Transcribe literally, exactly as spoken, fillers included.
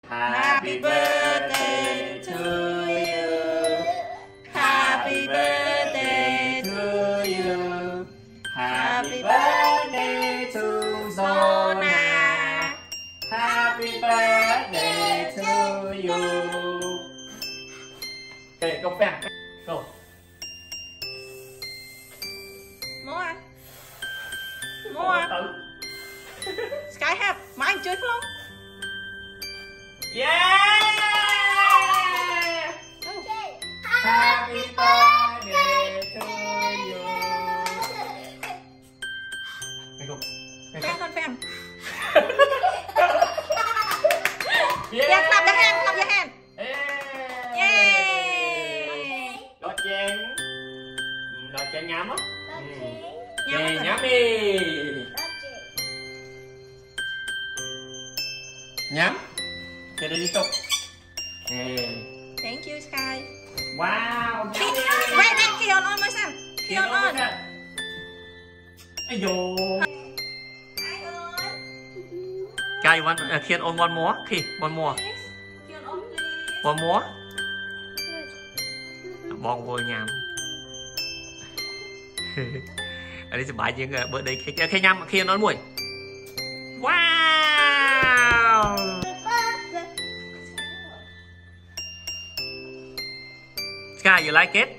Happy birthday to you. Happy birthday to you. Happy birthday to Zona. Happy birthday to you. Okay, go back. Go. More. More. Sky have. Mine chơi không? Yeah! Okay. Happy birthday to you. Hey, go. Hey, Fan con fan. Yeah! Yeah, clap your hand, clap your hand. Yeah! Yay! Đọt chén. Đọt chén nhắm á. Nhắm Yeah, rồi. nhắm đi. Nhắm. Cho đi tục. Yeah. Thank you, Sky. Wow, nhắm Wait, đi. wait, wait, Kion on my son. Kion on. Ây dồ. Hi, on. Guy, you want uh, Kian on one more? Key, one more. Kion on, please. One more. Bon vô nhằm. Ở đây sẽ bãi những bữa đây khi khi nhằm khi nó mùi. Wow. Sky, you like it?